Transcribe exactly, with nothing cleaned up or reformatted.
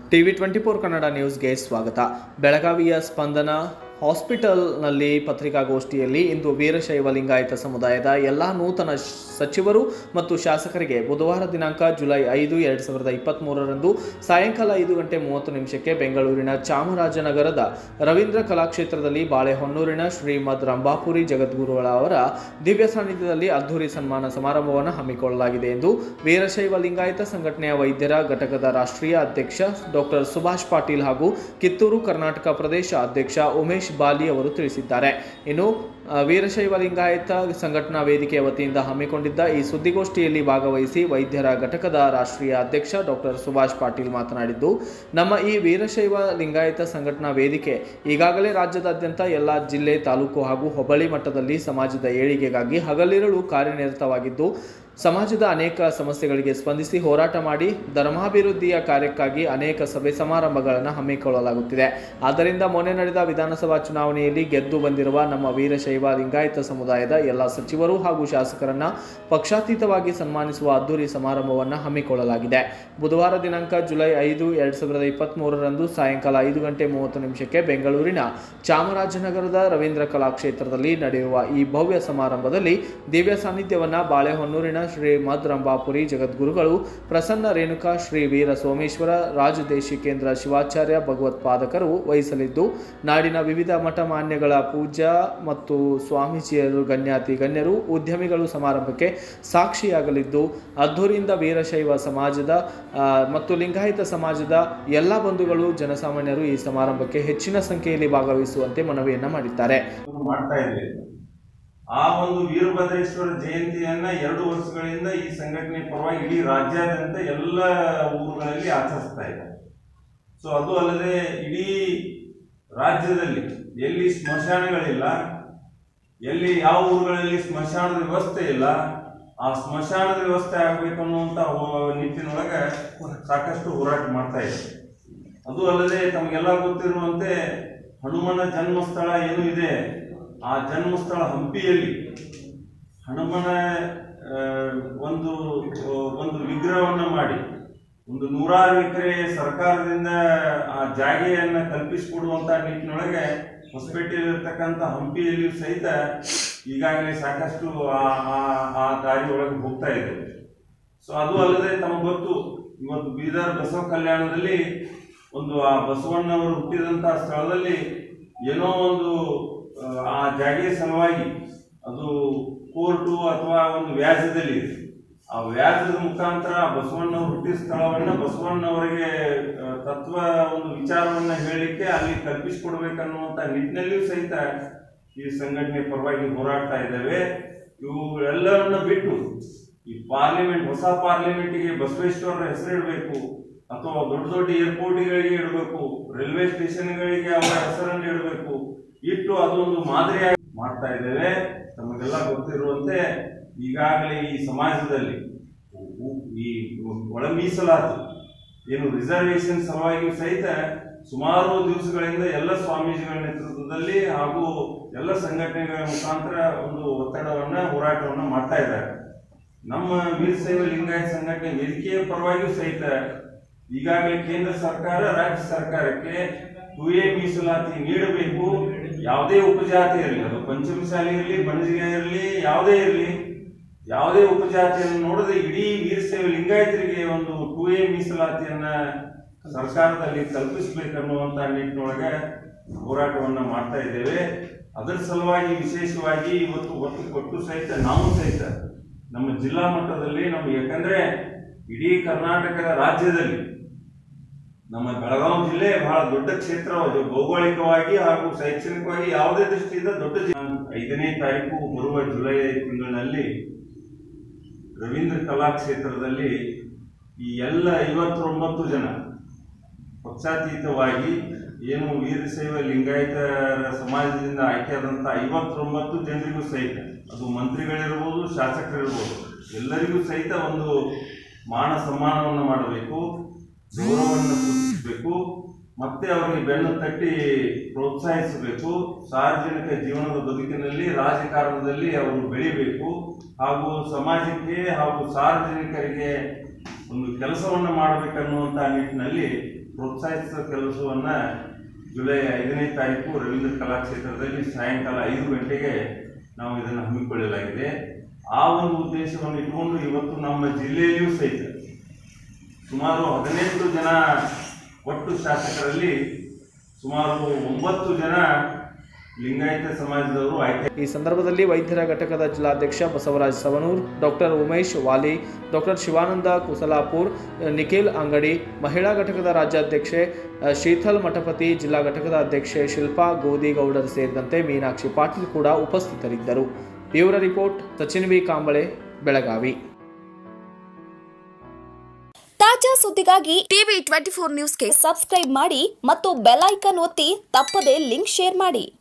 TV twenty four Kannada ನ್ಯೂಸ್ಗೆ ಸ್ವಾಗತ. ಬೆಳಗಾವಿಯ ಸ್ಪಂದನ ಹಾಸ್ಪಿಟಲ್ನಲ್ಲಿ ಪತ್ರಿಕಾಗೋಷ್ಠಿಯಲ್ಲಿ ಇಂದು ವೀರಶೈವ ಲಿಂಗಾಯತ ಸಮುದಾಯದ ಎಲ್ಲ ನೂತನ ಸಚಿವರು ಮತ್ತು ಶಾಸಕರಿಗೆ ಬುಧವಾರ ದಿನಾಂಕ ಜುಲೈ ಐದು ಎರಡು ಸಾವಿರದ ಇಪ್ಪತ್ತ್ ಮೂರರಂದು ಸಾಯಂಕಾಲ ಐದು ಗಂಟೆ ಮೂವತ್ತು ನಿಮಿಷಕ್ಕೆ ಬೆಂಗಳೂರಿನ ಚಾಮರಾಜನಗರದ ರವೀಂದ್ರ ಕಲಾಕ್ಷೇತ್ರದಲ್ಲಿ ಬಾಳೆಹೊನ್ನೂರಿನ ಶ್ರೀಮದ್ ರಂಭಾಪುರಿ ಜಗದ್ಗುರುಗಳ ಅವರ ದಿವ್ಯ ಸಾನ್ನಿಧ್ಯದಲ್ಲಿ ಅದ್ಧೂರಿ ಸನ್ಮಾನ ಸಮಾರಂಭವನ್ನು ಹಮ್ಮಿಕೊಳ್ಳಲಾಗಿದೆ ಎಂದು ವೀರಶೈವ ಲಿಂಗಾಯತ ಸಂಘಟನೆಯ ವೈದ್ಯರ ಘಟಕದ ರಾಷ್ಟ್ರೀಯ ಅಧ್ಯಕ್ಷ ಡಾಕ್ಟರ್ ಸುಭಾಷ್ ಪಾಟೀಲ್ ಹಾಗೂ ಕಿತ್ತೂರು ಕರ್ನಾಟಕ ಪ್ರದೇಶ ಅಧ್ಯಕ್ಷ ಉಮೇಶ್ ಬಾಲಿ ಅವರು ತಿಳಿಸಿದ್ದಾರೆ. ಇನ್ನು ವೀರಶೈವ ಲಿಂಗಾಯತ ಸಂಘಟನಾ ವೇದಿಕೆಯ ವತಿಯಿಂದ ಹಮ್ಮಿಕೊಂಡಿದ್ದ ಈ ಸುದ್ದಿಗೋಷ್ಠಿಯಲ್ಲಿ ಭಾಗವಹಿಸಿ ವೈದ್ಯರ ಘಟಕದ ರಾಷ್ಟ್ರೀಯ ಅಧ್ಯಕ್ಷ ಡಾಕ್ಟರ್ ಸುಭಾಷ್ ಪಾಟೀಲ್ ಮಾತನಾಡಿದ್ದು, ನಮ್ಮ ಈ ವೀರಶೈವ ಲಿಂಗಾಯತ ಸಂಘಟನಾ ವೇದಿಕೆ ಈಗಾಗಲೇ ರಾಜ್ಯದಾದ್ಯಂತ ಎಲ್ಲ ಜಿಲ್ಲೆ, ತಾಲೂಕು ಹಾಗೂ ಹೋಬಳಿ ಮಟ್ಟದಲ್ಲಿ ಸಮಾಜದ ಏಳಿಗೆಗಾಗಿ ಹಗಲಿರುಳು ಕಾರ್ಯನಿರತವಾಗಿದ್ದು, ಸಮಾಜದ ಅನೇಕ ಸಮಸ್ಯೆಗಳಿಗೆ ಸ್ಪಂದಿಸಿ ಹೋರಾಟ ಮಾಡಿ ಧರ್ಮಾಭಿವೃದ್ಧಿಯ ಕಾರ್ಯಕ್ಕಾಗಿ ಅನೇಕ ಸಭೆ ಸಮಾರಂಭಗಳನ್ನು ಹಮ್ಮಿಕೊಳ್ಳಲಾಗುತ್ತಿದೆ. ಆದ್ದರಿಂದ ಮೊನ್ನೆ ನಡೆದ ವಿಧಾನಸಭಾ ಚುನಾವಣೆಯಲ್ಲಿ ಗೆದ್ದು ಬಂದಿರುವ ನಮ್ಮ ವೀರಶೈವ ಲಿಂಗಾಯತ ಸಮುದಾಯದ ಎಲ್ಲ ಸಚಿವರು ಹಾಗೂ ಶಾಸಕರನ್ನ ಪಕ್ಷಾತೀತವಾಗಿ ಸನ್ಮಾನಿಸುವ ಅದ್ದೂರಿ ಸಮಾರಂಭವನ್ನು ಹಮ್ಮಿಕೊಳ್ಳಲಾಗಿದೆ. ಬುಧವಾರ ದಿನಾಂಕ ಜುಲೈ ಐದು ಎರಡು ಸಾವಿರದ ಇಪ್ಪತ್ತ್ ಮೂರರಂದು ಸಾಯಂಕಾಲ ಐದು ಗಂಟೆ ಮೂವತ್ತು ನಿಮಿಷಕ್ಕೆ ಬೆಂಗಳೂರಿನ ಚಾಮರಾಜನಗರದ ರವೀಂದ್ರ ಕಲಾಕ್ಷೇತ್ರದಲ್ಲಿ ನಡೆಯುವ ಈ ಭವ್ಯ ಸಮಾರಂಭದಲ್ಲಿ ದಿವ್ಯ ಸಾನ್ನಿಧ್ಯವನ್ನು ಬಾಳೆಹೊನ್ನೂರಿನ ಶ್ರೀಮದ್ ರಂಭಾಪುರಿ ಜಗದ್ಗುರುಗಳು, ಪ್ರಸನ್ನ ರೇಣುಕಾ ಶ್ರೀ ವೀರ ಸೋಮೇಶ್ವರ ರಾಜದೇಶಿಕೇಂದ್ರ ಶಿವಾಚಾರ್ಯ ಭಗವತ್ಪಾದಕರು ವಹಿಸಲಿದ್ದು, ನಾಡಿನ ವಿವಿಧ ಮಠ ಮಾನ್ಯಗಳ ಪೂಜಾ ಮತ್ತು ಸ್ವಾಮೀಜಿಯರು, ಗಣ್ಯಾತಿ ಗಣ್ಯರು, ಉದ್ಯಮಿಗಳು ಸಮಾರಂಭಕ್ಕೆ ಸಾಕ್ಷಿಯಾಗಲಿದ್ದು, ಅದ್ದೂರಿಯಿಂದ ವೀರಶೈವ ಸಮಾಜದ ಮತ್ತು ಲಿಂಗಾಯತ ಸಮಾಜದ ಎಲ್ಲ ಬಂಧುಗಳು, ಜನಸಾಮಾನ್ಯರು ಈ ಸಮಾರಂಭಕ್ಕೆ ಹೆಚ್ಚಿನ ಸಂಖ್ಯೆಯಲ್ಲಿ ಭಾಗವಹಿಸುವಂತೆ ಮನವಿಯನ್ನ ಮಾಡಿದ್ದಾರೆ. ಆ ಒಂದು ವೀರಭದ್ರೇಶ್ವರ ಜಯಂತಿಯನ್ನ ಎರಡು ವರ್ಷಗಳಿಂದ ಈ ಸಂಘಟನೆ ಪರವಾಗಿ ಇಡೀ ರಾಜ್ಯಾದ್ಯಂತ ಎಲ್ಲ ಊರುಗಳಲ್ಲಿ ಆಚರಿಸ್ತಾ ಇದ್ದಾರೆ. ಸೊ ಅದು ಅಲ್ಲದೆ ಇಡೀ ರಾಜ್ಯದಲ್ಲಿ ಎಲ್ಲಿ ಸ್ಮಶಾನಗಳಿಲ್ಲ, ಎಲ್ಲಿ ಯಾವ ಊರುಗಳಲ್ಲಿ ಸ್ಮಶಾನದ ವ್ಯವಸ್ಥೆ ಇಲ್ಲ, ಆ ಸ್ಮಶಾನದ ವ್ಯವಸ್ಥೆ ಆಗಬೇಕು ಅನ್ನುವಂಥ ನಿಟ್ಟಿನೊಳಗೆ ಸಾಕಷ್ಟು ಹೋರಾಟ ಮಾಡ್ತಾ ಇದೆ. ಅದು ಅಲ್ಲದೆ ತಮಗೆಲ್ಲ ಗೊತ್ತಿರುವಂತೆ ಹನುಮನ ಜನ್ಮಸ್ಥಳ ಏನು ಇದೆ, ಆ ಜನ್ಮಸ್ಥಳ ಹಂಪಿಯಲ್ಲಿ ಹನುಮನ ಒಂದು ಒಂದು ವಿಗ್ರಹವನ್ನು ಮಾಡಿ ಒಂದು ನೂರಾರು ಎಕರೆ ಸರ್ಕಾರದಿಂದ ಆ ಜಾಗೆಯನ್ನು ಕಲ್ಪಿಸಿಕೊಡುವಂಥ ನಿಟ್ಟಿನೊಳಗೆ ಹೊಸಪೇಟೆಯಲ್ಲಿರ್ತಕ್ಕಂಥ ಹಂಪಿಯಲ್ಲಿಯೂ ಸಹಿತ ಈಗಾಗಲೇ ಸಾಕಷ್ಟು ಆ ಆ ದಾರಿ ಒಳಗೆ ಹೋಗ್ತಾ ಇದೆ. ಸೊ ಅದು ಅಲ್ಲದೆ ತಮಗೆ ಗೊತ್ತು, ಇವತ್ತು ಬೀದರ್ ಬಸವ ಕಲ್ಯಾಣದಲ್ಲಿ ಒಂದು ಆ ಬಸವಣ್ಣವರು ಹುಟ್ಟಿದಂಥ ಸ್ಥಳದಲ್ಲಿ ಏನೋ ಒಂದು ಆ ಜಾಗೆಯ ಸಲುವಾಗಿ ಅದು ಕೋರ್ಟು ಅಥವಾ ಒಂದು ವ್ಯಾಜ್ಯದಲ್ಲಿ ಇದೆ. ಆ ವ್ಯಾಜ್ಯದ ಮುಖಾಂತರ ಬಸವಣ್ಣವರು ಹುಟ್ಟಿದ ಸ್ಥಳವನ್ನು ಬಸವಣ್ಣವರಿಗೆ ತತ್ವ ಒಂದು ವಿಚಾರವನ್ನು ಹೇಳಲಿಕ್ಕೆ ಅಲ್ಲಿ ಕಲ್ಪಿಸಿಕೊಡ್ಬೇಕನ್ನುವಂಥ ನಿಟ್ಟಿನಲ್ಲಿಯೂ ಸಹಿತ ಈ ಸಂಘಟನೆ ಪರವಾಗಿ ಹೋರಾಡ್ತಾ ಇದ್ದೇವೆ. ಇವುಗಳೆಲ್ಲವನ್ನ ಬಿಟ್ಟು ಈ ಪಾರ್ಲಿಮೆಂಟ್, ಹೊಸ ಪಾರ್ಲಿಮೆಂಟಿಗೆ ಬಸವೇಶ್ವರರ ಹೆಸರಿಡಬೇಕು ಅಥವಾ ದೊಡ್ಡ ದೊಡ್ಡ ಏರ್ಪೋರ್ಟ್ಗಳಿಗೆ ಇಡಬೇಕು, ರೈಲ್ವೆ ಸ್ಟೇಷನ್ಗಳಿಗೆ ಅವರ ಹೆಸರನ್ನು ಇಡಬೇಕು, ಇಟ್ಟು ಅದೊಂದು ಮಾದರಿಯಾಗಿ ಮಾಡ್ತಾ ಇದ್ದೇವೆ. ತಮಗೆಲ್ಲ ಗೊತ್ತಿರುವಂತೆ ಈಗಾಗಲೇ ಈ ಸಮಾಜದಲ್ಲಿ ಈ ಒಳ ಮೀಸಲಾತಿ ಏನು ರಿಸರ್ವೇಶನ್ ಸಲುವಾಗಿಯೂ ಸಹಿತ ಸುಮಾರು ದಿವಸಗಳಿಂದ ಎಲ್ಲ ಸ್ವಾಮೀಜಿಗಳ ನೇತೃತ್ವದಲ್ಲಿ ಹಾಗೂ ಎಲ್ಲ ಸಂಘಟನೆಗಳ ಮುಖಾಂತರ ಒಂದು ಒತ್ತಡವನ್ನ ಹೋರಾಟವನ್ನು ಮಾಡ್ತಾ ಇದ್ದಾರೆ. ನಮ್ಮ ವೀರಶೈವ ಲಿಂಗಾಯತ ಸಂಘಟನೆ ವೇದಿಕೆಯ ಪರವಾಗಿಯೂ ಸಹಿತ ಈಗಾಗಲೇ ಕೇಂದ್ರ ಸರ್ಕಾರ ರಾಜ್ಯ ಸರ್ಕಾರಕ್ಕೆ ಟು ಎ ಮೀಸಲಾತಿ ನೀಡಬೇಕು. ಯಾವುದೇ ಉಪಜಾತಿ ಇರಲಿ, ಅದು ಪಂಚಮಸಾಲಿ ಇರಲಿ, ಬಣಜಿಗ ಇರಲಿ, ಯಾವುದೇ ಇರಲಿ, ಯಾವುದೇ ಉಪಜಾತಿಯನ್ನು ನೋಡದೆ ಇಡೀ ವೀರಶೈವ ಲಿಂಗಾಯತರಿಗೆ ಒಂದು ಟು ಎ ಮೀಸಲಾತಿಯನ್ನ ಸರ್ಕಾರದಲ್ಲಿ ಕಲ್ಪಿಸಬೇಕನ್ನುವಂತ ನಿಟ್ಟಿನೊಳಗೆ ಹೋರಾಟವನ್ನ ಮಾಡ್ತಾ ಇದ್ದೇವೆ. ಅದರ ಸಲುವಾಗಿ ವಿಶೇಷವಾಗಿ ಇವತ್ತು ಒತ್ತು ಕೊಟ್ಟು ಸಹಿತ ನಾವು ಸಹಿತ ನಮ್ಮ ಜಿಲ್ಲಾ ಮಟ್ಟದಲ್ಲಿ ನಮ್ಗೆ, ಯಾಕಂದ್ರೆ ಇಡೀ ಕರ್ನಾಟಕದ ರಾಜ್ಯದಲ್ಲಿ ನಮ್ಮ ಬೆಳಗಾವಿ ಜಿಲ್ಲೆ ಬಹಳ ದೊಡ್ಡ ಕ್ಷೇತ್ರ, ಭೌಗೋಳಿಕವಾಗಿ ಹಾಗೂ ಶೈಕ್ಷಣಿಕವಾಗಿ ಯಾವುದೇ ದೃಷ್ಟಿಯಿಂದ ದೊಡ್ಡ ಜಿಲ್ಲೆ. ಐದನೇ ತಾರೀಕು ಬರುವ ಜುಲೈ ತಿಂಗಳಿನಲ್ಲಿ ರವೀಂದ್ರ ಕಲಾಕ್ಷೇತ್ರದಲ್ಲಿ ಈ ಎಲ್ಲ ಐವತ್ತೊಂಬತ್ತು ಜನ ಪಕ್ಷಾತೀತವಾಗಿ ಏನು ವೀರಶೈವ ಲಿಂಗಾಯತರ ಸಮಾಜದಿಂದ ಆಯ್ಕೆಯಾದಂಥ ಐವತ್ತೊಂಬತ್ತು ಜನರಿಗೂ ಸಹಿತ, ಅದು ಮಂತ್ರಿಗಳಿರ್ಬೋದು, ಶಾಸಕರಿರ್ಬೋದು, ಎಲ್ಲರಿಗೂ ಸಹಿತ ಒಂದು ಮಾನ ಸನ್ಮಾನವನ್ನು ಮಾಡಬೇಕು, ಗೌರವವನ್ನು ಸೂಚಿಸಬೇಕು, ಮತ್ತೆ ಅವರಿಗೆ ಬೆನ್ನು ತಟ್ಟಿ ಪ್ರೋತ್ಸಾಹಿಸಬೇಕು. ಸಾರ್ವಜನಿಕ ಜೀವನದ ಬದುಕಿನಲ್ಲಿ, ರಾಜಕಾರಣದಲ್ಲಿ ಅವರು ಬೆಳಿಬೇಕು ಹಾಗೂ ಸಮಾಜಕ್ಕೆ ಹಾಗೂ ಸಾರ್ವಜನಿಕರಿಗೆ ಒಂದು ಕೆಲಸವನ್ನು ಮಾಡಬೇಕನ್ನುವಂಥ ನಿಟ್ಟಿನಲ್ಲಿ ಪ್ರೋತ್ಸಾಹಿಸುವ ಕೆಲಸವನ್ನ ಜುಲೈ ಐದನೇ ತಾರೀಕು ರವೀಂದ್ರ ಕಲಾಕ್ಷೇತ್ರದಲ್ಲಿ ಸಾಯಂಕಾಲ ಐದು ಗಂಟೆಗೆ ನಾವು ಇದನ್ನು ಹಮ್ಮಿಕೊಳ್ಳಲಾಗಿದೆ. ಆ ಒಂದು ಉದ್ದೇಶವನ್ನು ಇಟ್ಕೊಂಡು ಇವತ್ತು ನಮ್ಮ ಜಿಲ್ಲೆಯಲ್ಲಿಯೂ ಸಹಿತ ಸುಮಾರು ಹದಿನೆಂಟು ಜನ ಒಟ್ಟು ಶಾಸಕರಲ್ಲಿ ಸುಮಾರು ಒಂಬತ್ತು ಜನ ಲಿಂಗಾಯತ ಸಮಾಜದವರು ಆಯ್ಕೆ. ಈ ಸಂದರ್ಭದಲ್ಲಿ ವೈದ್ಯರ ಘಟಕದ ಜಿಲ್ಲಾಧ್ಯಕ್ಷ ಬಸವರಾಜ್ ಸವನೂರ್, ಡಾಕ್ಟರ್ ಉಮೇಶ್ ವಾಲಿ, ಡಾಕ್ಟರ್ ಶಿವಾನಂದ ಕುಸಲಾಪುರ್, ನಿಖಿಲ್ ಅಂಗಡಿ, ಮಹಿಳಾ ಘಟಕದ ರಾಜ್ಯಾಧ್ಯಕ್ಷೆ ಶೀತಲ್ ಮಠಪತಿ, ಜಿಲ್ಲಾ ಘಟಕದ ಅಧ್ಯಕ್ಷೆ ಶಿಲ್ಪಾ ಗೋದಿಗೌಡರ್ ಸೇರಿದಂತೆ ಮೀನಾಕ್ಷಿ ಪಾಟೀಲ್ ಕೂಡ ಉಪಸ್ಥಿತರಿದ್ದರು. Bureau report Sachin V Kamble, Belagavi. ತಾಜಾ ಸುದ್ದಿಗಾಗಿ ಟಿವಿ ಟ್ವೆಂಟಿ ಫೋರ್ ನ್ಯೂಸ್ಗೆ ಸಬ್ಸ್ಕ್ರೈಬ್ ಮಾಡಿ ಮತ್ತು ಬೆಲ್ ಐಕಾನ್ ಒತ್ತಿ ತಪ್ಪದೇ ಲಿಂಕ್ ಶೇರ್ ಮಾಡಿ.